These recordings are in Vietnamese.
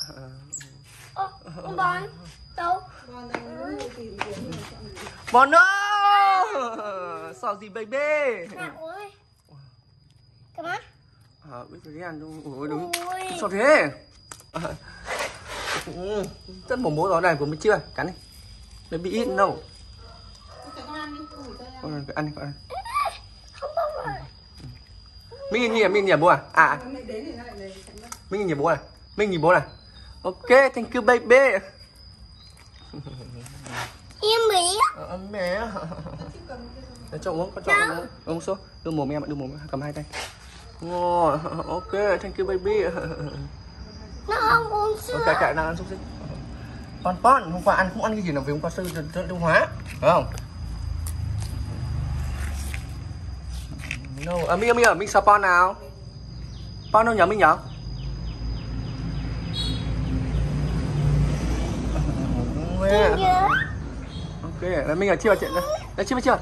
Bon đâu? Bon no. Sao gì baby? Nào ơi. Cầm á. Bây giờ đi ăn đúng. Ôi đúng. Sao thế? Rất mồm bố đó này vừa mới chưa? Cắn đi. Baby eat no. Ăn đi con ăn. Mình nhìn bố à? Mình nhìn bố này. Mình nhìn bố này. Ok, thank you baby. Em Mỹ. Mẹ. Để cho uống, con cho uống. Uống số. Đưa mồm em, cầm hai tay. Ngon. Ok, thank you baby. Nó không uống sữa. Ok, chạy nào ăn xúc xích. Con, hôm qua ăn không ăn cái gì nào vì hôm qua sư tiêu hóa, phải không? No, mình sao Pon nào? Pon đâu nhở mình nhở? Ok, là mình ở chưa chuyện đây. Đấy chưa?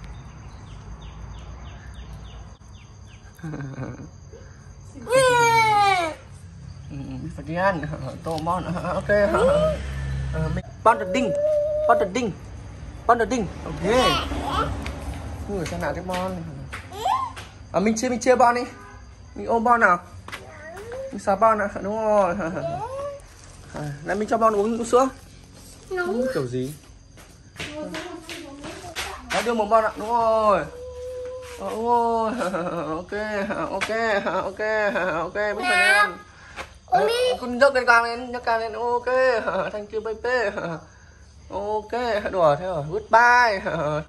Phải đi ăn tô món. Ok. Pon the ding. Ok. Người sao nào cái Bon. Mình chia Bon đi. Mình ôm Bon nào. Mình xà Bon nào, đúng rồi. Này mình cho Bon uống sữa. Uống kiểu gì? Đấy, đưa một Bon ạ, đúng rồi. Ok, biết rồi em. Con nhấc lên cao lên, ok. Thank you baby. Ok, đùa thế rồi, goodbye.